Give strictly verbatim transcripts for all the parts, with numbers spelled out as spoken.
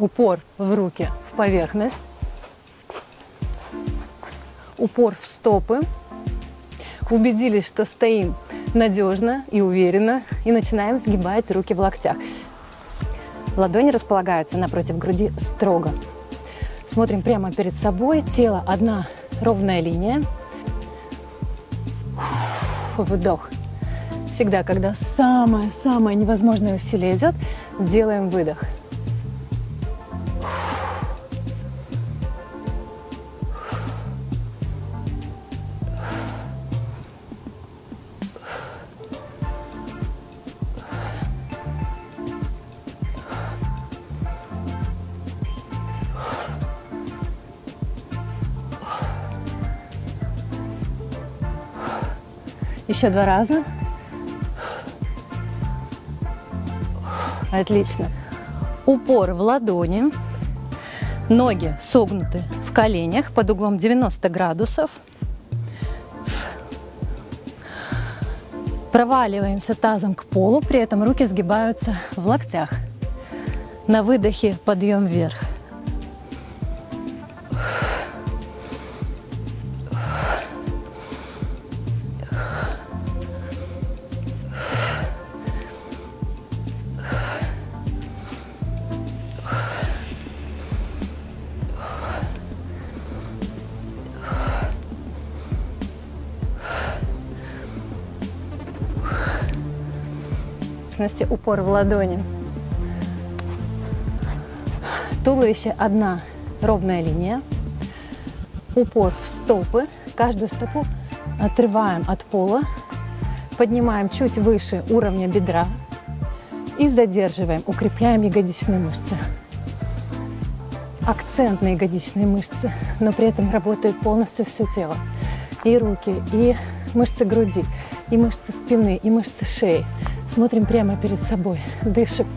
Упор в руки, в поверхность. Упор в стопы. Убедились, что стоим надежно и уверенно. И начинаем сгибать руки в локтях. Ладони располагаются напротив груди строго. Смотрим прямо перед собой. Тело одна ровная линия. Выдох. Всегда, когда самое-самое невозможное усилие идет, делаем выдох. Еще два раза. Отлично. Упор в ладони. Ноги согнуты в коленях под углом девяносто градусов. Проваливаемся тазом к полу, при этом руки сгибаются в локтях. На выдохе подъем вверх. Упор в ладони. Туловище одна ровная линия. Упор в стопы. Каждую стопу отрываем от пола. Поднимаем чуть выше уровня бедра. И задерживаем. Укрепляем ягодичные мышцы. Акцент на ягодичные мышцы. Но при этом работает полностью все тело. И руки, и мышцы груди, и мышцы спины, и мышцы шеи. Смотрим прямо перед собой, дышим.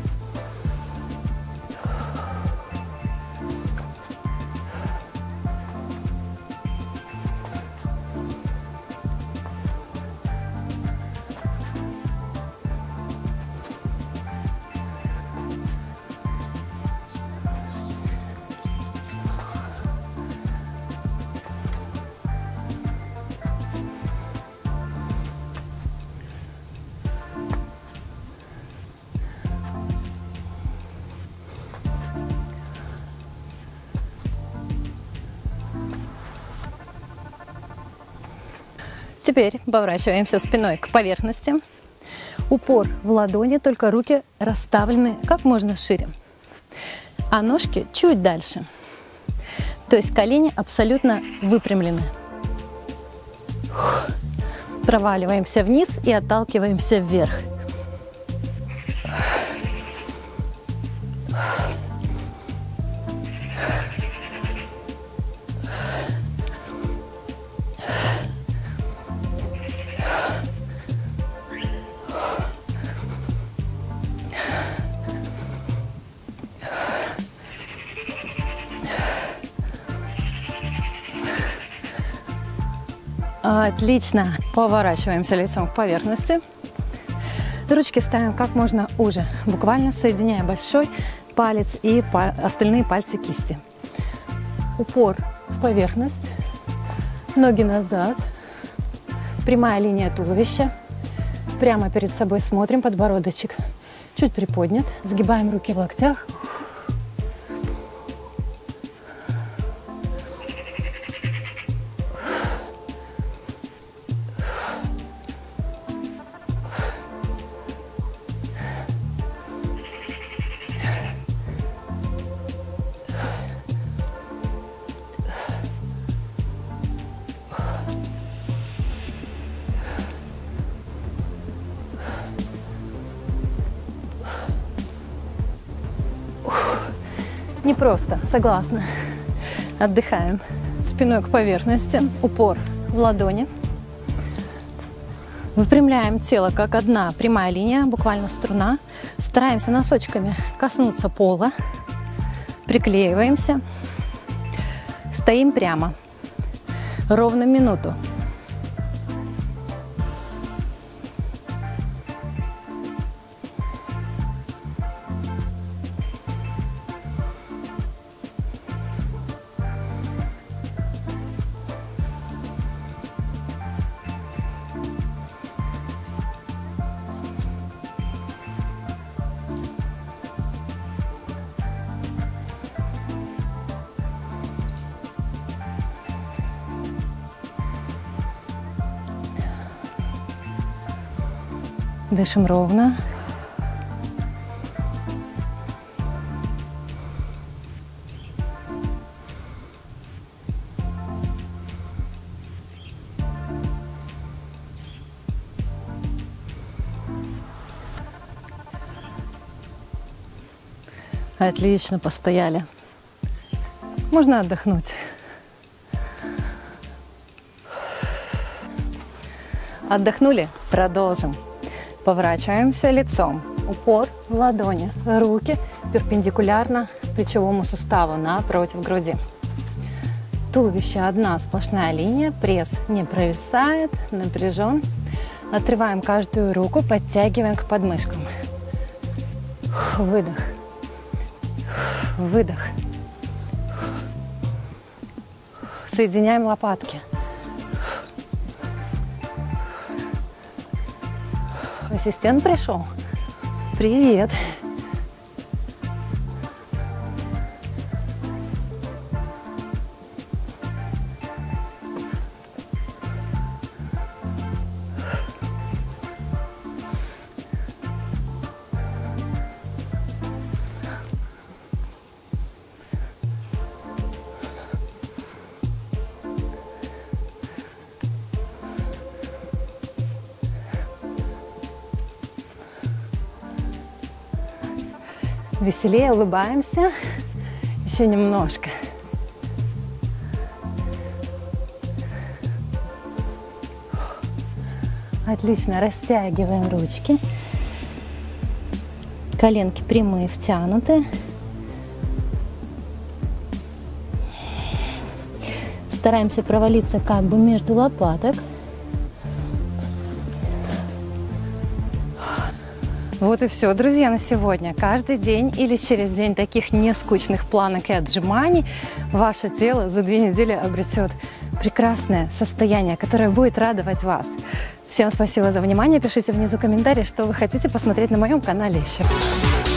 Теперь поворачиваемся спиной к поверхности. Упор в ладони, только руки расставлены как можно шире. А ножки чуть дальше. То есть колени абсолютно выпрямлены. Проваливаемся вниз и отталкиваемся вверх. Отлично. Поворачиваемся лицом к поверхности. Ручки ставим как можно уже, буквально соединяя большой палец и остальные пальцы кисти. Упор в поверхность. Ноги назад. Прямая линия туловища. Прямо перед собой смотрим, подбородочек чуть приподнят. Сгибаем руки в локтях. Непросто, согласна. Отдыхаем. Спиной к поверхности, упор в ладони. Выпрямляем тело как одна прямая линия, буквально струна. Стараемся носочками коснуться пола. Приклеиваемся. Стоим прямо. Ровно минуту. Дышим ровно. Отлично постояли. Можно отдохнуть. Отдохнули? Продолжим. Поворачиваемся лицом. Упор в ладони. Руки перпендикулярно плечевому суставу напротив груди. Туловище одна сплошная линия. Пресс не провисает, напряжен. Отрываем каждую руку, подтягиваем к подмышкам. Выдох. Выдох. Соединяем лопатки. Ассистент пришел. Привет. Веселее улыбаемся. Еще немножко. Отлично. Растягиваем ручки. Коленки прямые, втянуты. Стараемся провалиться как бы между лопаток. Вот и все, друзья, на сегодня. Каждый день или через день таких нескучных планок и отжиманий ваше тело за две недели обретет прекрасное состояние, которое будет радовать вас. Всем спасибо за внимание. Пишите внизу комментарии, что вы хотите посмотреть на моем канале еще.